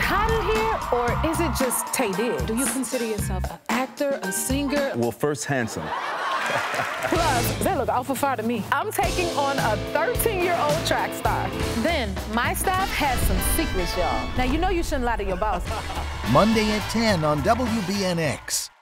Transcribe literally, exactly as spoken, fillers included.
hot in here, or is it just Taye Diggs? Do you consider yourself an actor, a singer? Well, first, handsome. Plus, they look awful far to me. I'm taking on a thirteen-year-old track star. Then, my staff has some secrets, y'all. Now, you know you shouldn't lie to your boss. Monday at ten on W B N X.